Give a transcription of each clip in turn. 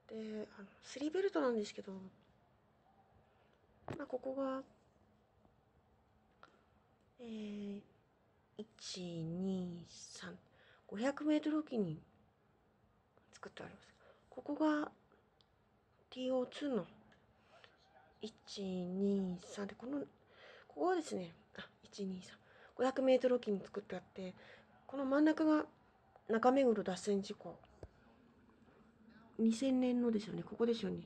で、3ベルトなんですけど、ここが、1、2、3、500メートルおきに作ってあります。ここが TO2 の1、2、3で、ここはですね、1、2、3、500メートルおきに作ってあって、この真ん中が中目黒脱線事故。2000年のですよね、ここですよね。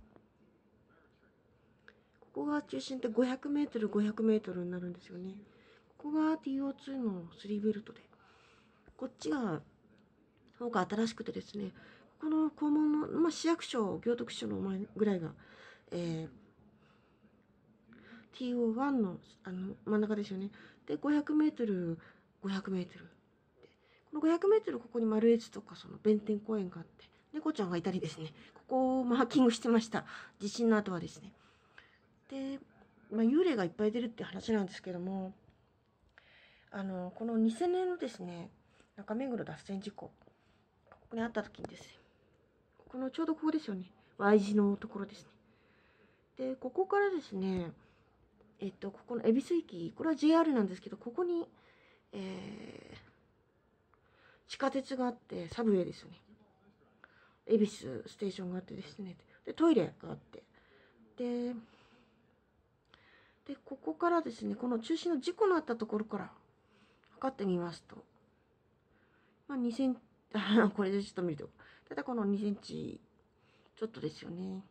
ここが中心で500メートル、500メートルになるんですよね。ここが TO2 の3ベルトで、こっちが方が新しくてですね、この校門の、市役所、行徳署の前ぐらいが、TO1 の、真ん中ですよね。で、500メートル、500メートル。この500メートル、ここに丸越とか、弁天公園があって、猫ちゃんがいたりですね、ここをマーキングしてました。地震の後はですね。で、幽霊がいっぱい出るって話なんですけども、この2000年のですね、中目黒脱線事故、ここにあった時にですね、ちょうどここですよね。Y 字のところですね。で、ここからですね、ここの恵比寿駅、これは JR なんですけど、ここに、地下鉄があって、サブウェイですよね。恵比寿ステーションがあってですね。で、トイレがあって。で、ここからですね、この中心の事故のあったところから測ってみますと、2センチ、これでちょっと見ると、ただこの2センチちょっとですよね。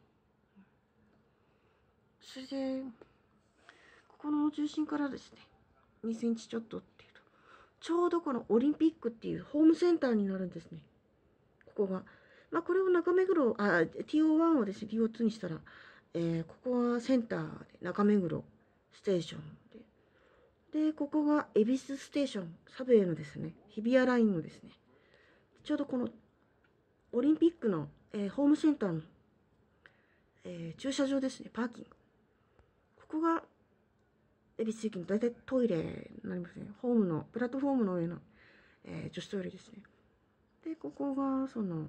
それで、ここの中心からですね、2センチちょっとっていうと、ちょうどこのオリンピックっていうホームセンターになるんですね。ここが。これを中目黒、TO1 をですね、TO2 にしたら、ここはセンターで中目黒ステーションで、ここが恵比寿ステーション、サブウェイのですね、日比谷ラインのですね、ちょうどこのオリンピックの、ホームセンターの、駐車場ですね、パーキング。ここが恵比寿駅の大体トイレになりますね。プラットフォームの上の、女子トイレですね。で、ここが、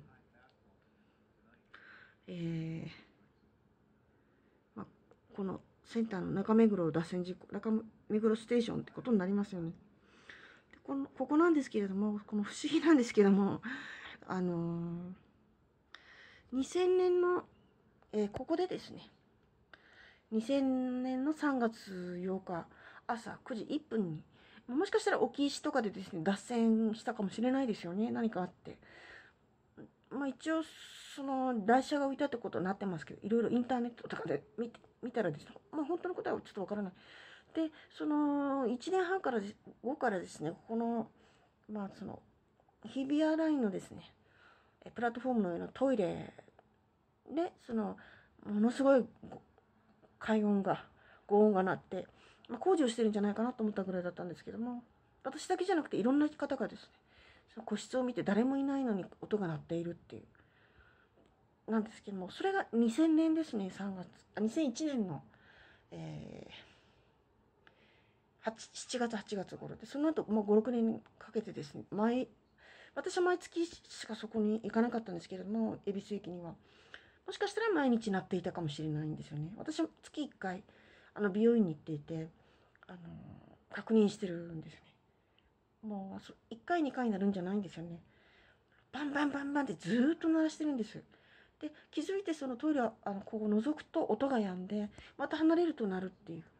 このセンターの中目黒脱線事故、中目黒ステーションってことになりますよね。でここなんですけれども、この不思議なんですけども、2000年の、ここでですね、2000年の3月8日朝9時1分に、もしかしたら沖石とかでですね、脱線したかもしれないですよね。何かあって。一応、台車が浮いたってことになってますけど、いろいろインターネットとかで見たらですね、本当の答えはちょっとわからない。で、1年半から後からですね、ここの、日比谷ラインのですね、プラットフォームの上のトイレで、ものすごい轟音が鳴って、工事をしてるんじゃないかなと思ったぐらいだったんですけども、私だけじゃなくていろんな方がですね、その個室を見て誰もいないのに音が鳴っているっていう、なんですけども、それが2000年ですね、3月。2001年の、7月、8月頃で、その後、5、6年かけてですね、私は毎月しかそこに行かなかったんですけれども、恵比寿駅には。もしかしたら毎日鳴っていたかもしれないんですよね。私は月1回、美容院に行っていて、確認してるんですよね。もう、1回、2回になるんじゃないんですよね。バンバンバンバンってずーっと鳴らしてるんです。で、気づいてそのトイレは、ここ覗くと音が止んで、また離れると鳴るっていう。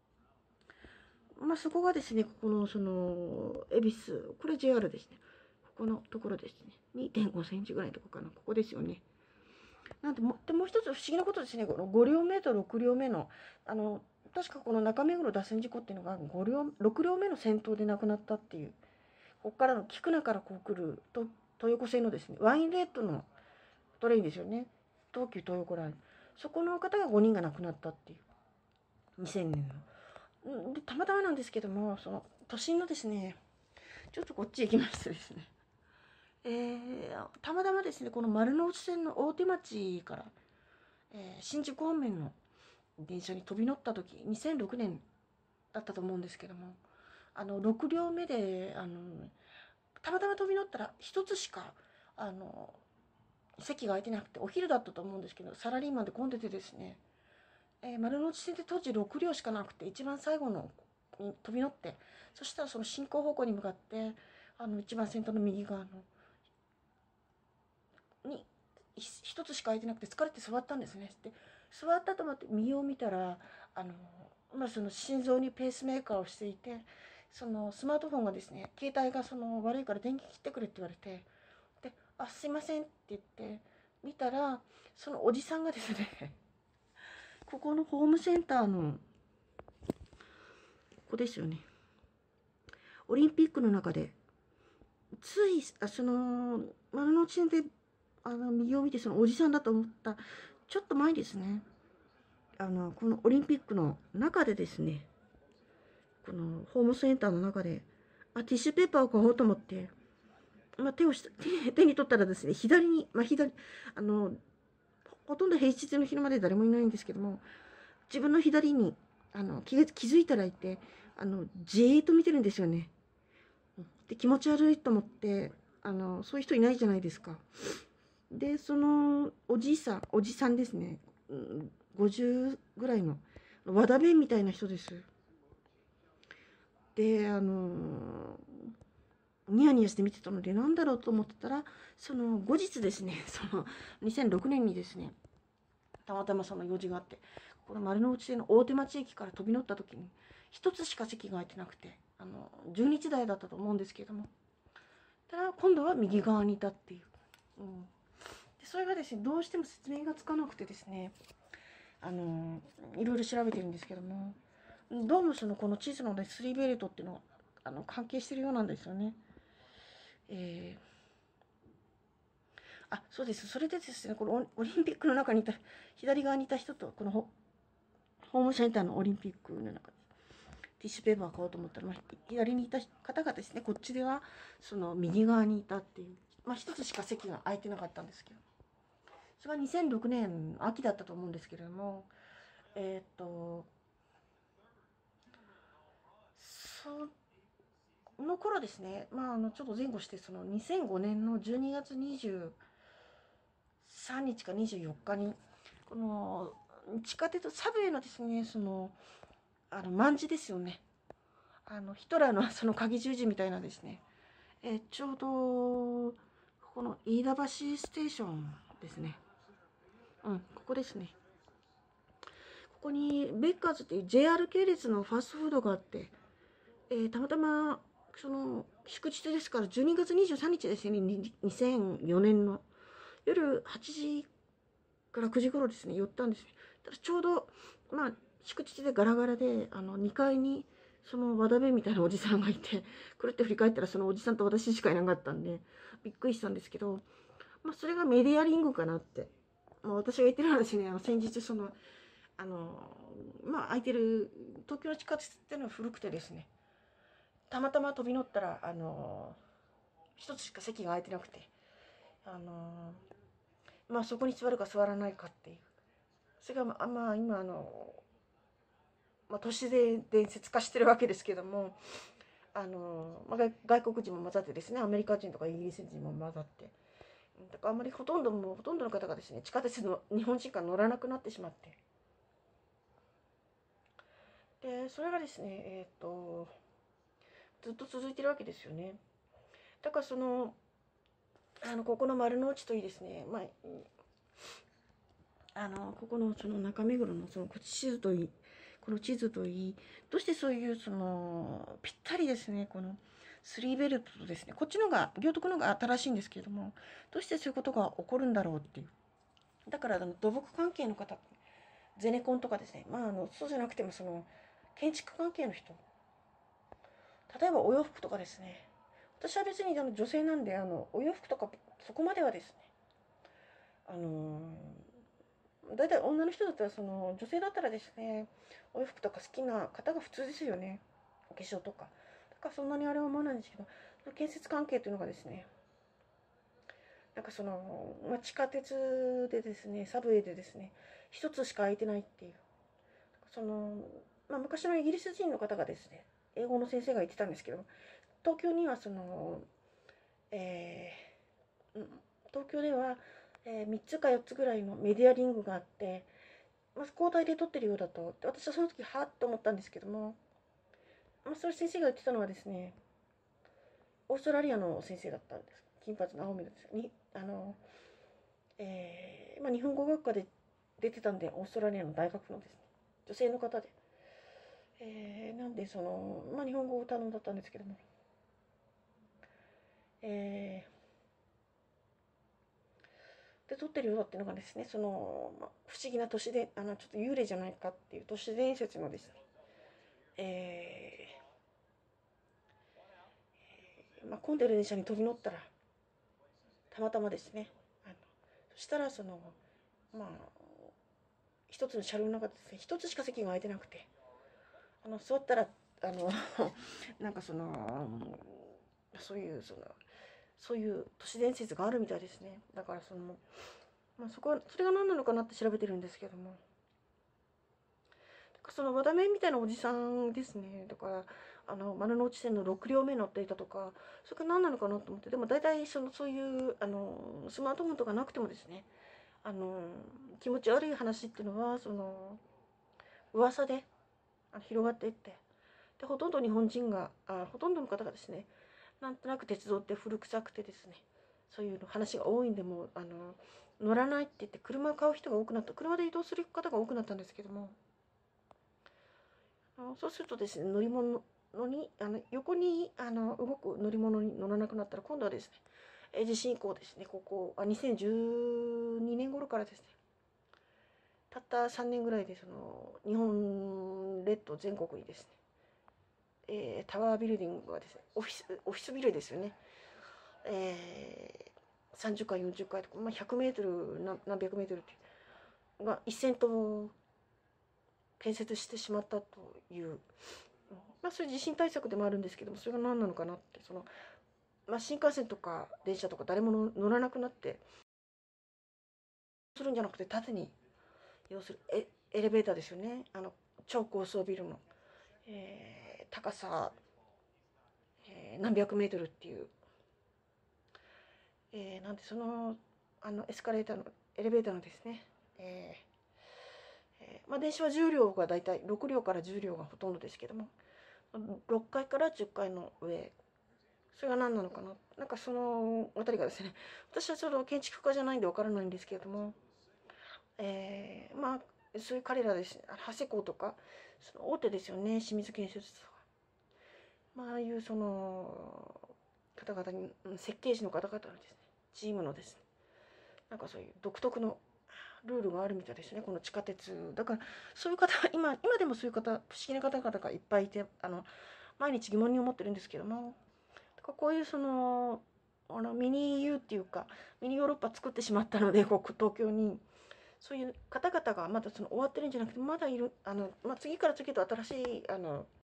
そこがですね、ここの恵比寿、これ JR ですね。ここのところですね。2.5 センチぐらいのところかな。ここですよね。なんでもう一つ不思議なことですね。この5両目と6両目の、確かこの中目黒脱線事故っていうのが6両目の先頭で亡くなったっていう、ここからの菊名からこう来る東横線のですね、ワインレッドのトレインですよね。東急東横ライン。そこの方が5人が亡くなったっていう。2000年の。で、たまたまなんですけども、都心のですね、ちょっとこっち行きましてですね。たまたまですね、この丸ノ内線の大手町から、新宿方面の電車に飛び乗った時、2006年だったと思うんですけども、6両目で、たまたま飛び乗ったら一つしか、 席が空いてなくて、お昼だったと思うんですけど、サラリーマンで混んでてですね、丸の内線で当時6両しかなくて、一番最後のに飛び乗って、そしたらその進行方向に向かって、一番先頭の右側のに一つしか空いてなくて、疲れて座ったんですね。で、座ったと思って右を見たら、その心臓にペースメーカーをしていて、そのスマートフォンがですね、携帯が悪いから電気切ってくれって言われて、で、すいませんって言って見たら、そのおじさんがですね、ここのホームセンターの、ここですよね。オリンピックの中で、つい、丸の内線で、右を見てそのおじさんだと思った、ちょっと前ですね。このオリンピックの中でですね、このホームセンターの中で、ティッシュペーパーを買おうと思って、手に取ったらですね、左に、ほとんど平日の昼まで誰もいないんですけども、自分の左に気づいたらいて、じーっと見てるんですよね。で、気持ち悪いと思って、そういう人いないじゃないですか。で、そのおじさんですね、50ぐらいの和田弁みたいな人です。で、ニヤニヤして見てたので、なんだろうと思ってたら、その後日ですね、その2006年にですね、たまたまその用事があって、この丸の内線の大手町駅から飛び乗った時に、一つしか席が空いてなくて、12日台だったと思うんですけれども、ただ今度は右側にいたっていう。でそれがですね、どうしても説明がつかなくてですね、いろいろ調べてるんですけども、どうもこの地図のね、スリーベルトっていうのが関係してるようなんですよね。そうです。それでですね、このオリンピックの中にいた、左側にいた人と、このホームセンターのオリンピックの中で、ティッシュペーパーを買おうと思ったら、左にいた方がですね、こっちでは、その右側にいたっていう、一つしか席が空いてなかったんですけど、それが2006年秋だったと思うんですけれども、その頃ですね、ちょっと前後して、その2005年の12月23日か24日に、この地下鉄サブウェイのですね、卍ですよね。ヒトラーのその鍵十字みたいなですね、ちょうどここの飯田橋ステーションですね。ここですね。ここにベッカーズっていう JR 系列のファストフードがあって、たまたまその祝日ですから12月23日ですね、2004年の夜8時から9時頃ですね、寄ったんです。ただちょうど祝日でガラガラで2階にその和田弁みたいなおじさんがいて、くるって振り返ったらそのおじさんと私しかいなかったんでびっくりしたんですけど、それがメディアリングかなって、私が言ってるのはですね、先日空いてる東京の地下鉄っていうのは古くてですね、たまたま飛び乗ったら一つしか席が空いてなくて、そこに座るか座らないかっていう、それが今都市で伝説化してるわけですけども、外国人も混ざってですね、アメリカ人とかイギリス人も混ざって、だからあんまりほとんどの方がですね、地下鉄の日本人から乗らなくなってしまって、でそれがですね、ずっと続いてるわけですよね。だからここの丸の内といいですね、ここのその中目黒のその地図といい、この地図といい、どうしてそういうぴったりですね、このスリーベルトとですね、こっちのが行徳のが新しいんですけれども、どうしてそういうことが起こるんだろうっていう。だから土木関係の方、ゼネコンとかですね、そうじゃなくても建築関係の人、例えばお洋服とかですね、私は別に女性なんでお洋服とかそこまではですね、だいたい女の人だったら女性だったらですね、お洋服とか好きな方が普通ですよね、お化粧とか。だからそんなにあれは思わないんですけど、建設関係というのがですね、地下鉄でですね、サブウェイでですね、一つしか空いてないっていう、昔のイギリス人の方がですね、英語の先生が言ってたんですけど、東京には東京では 3つか4つぐらいのメディアリングがあって、交代で撮ってるようだと、私はその時はっと思ったんですけども、それ先生が言ってたのはですね、オーストラリアの先生だったんです。金髪の青目です。日本語学科で出てたんで、オーストラリアの大学のですね、女性の方で、なんで日本語を頼んだったんですけども、で撮ってるようだっていうのがですね、不思議な都市でちょっと幽霊じゃないかっていう都市伝説のですね、混んでる電車に飛び乗ったらたまたまですね、そしたらまあ一つの車両の中でですね、一つしか席が空いてなくて、座ったらなんかそういう都市伝説があるみたいですね。だからそれが何なのかなって調べてるんですけども、和田麺みたいなおじさんですね。だから丸の内線の6両目乗っていたとか、それが何なのかなと思って。でも大体そういうスマートフォンとかなくてもですね、気持ち悪い話っていうのは噂で広がっていって、でほとんど日本人がほとんどの方がですね、なんとなく鉄道って古臭くてですね、そういう話が多いんで、も乗らないって言って車を買う人が多くなった、車で移動する方が多くなったんですけども、そうするとですね、乗り物に横に動く乗り物に乗らなくなったら、今度はですね、地震以降ですね、2012年頃からですね、たった3年ぐらいで日本列島全国にですね、タワービルディングがですね、オフィスビルですよね、30階40階とか、100メートル何百メートルっていうが1000棟建設してしまったという、そういう地震対策でもあるんですけども、それが何なのかなって、新幹線とか電車とか誰も乗らなくなってするんじゃなくて、縦に移動するエレベーターですよね。超高層ビルの、高さ、何百メートルっていう、なんでエスカレーターのエレベーターのですね、電車は10両がだいたい6両から10両がほとんどですけども、6階から10階の上、それが何なのかな、なんかそのあたりがですね、私はちょっと建築家じゃないんでわからないんですけれども、そういう彼らですね、長谷工とか、大手ですよね、清水建設とか、ああいう方々に、設計士の方々のですね、チームのですね、なんかそういう独特のルールがあるみたいですね、この地下鉄。だから、そういう方、今でもそういう方、不思議な方々がいっぱいいて、毎日疑問に思ってるんですけども、だからこういうミニ EU っていうか、ミニヨーロッパ作ってしまったので、東京に、そういう方々がまだ終わってるんじゃなくて、まだいる、次から次へと新しい、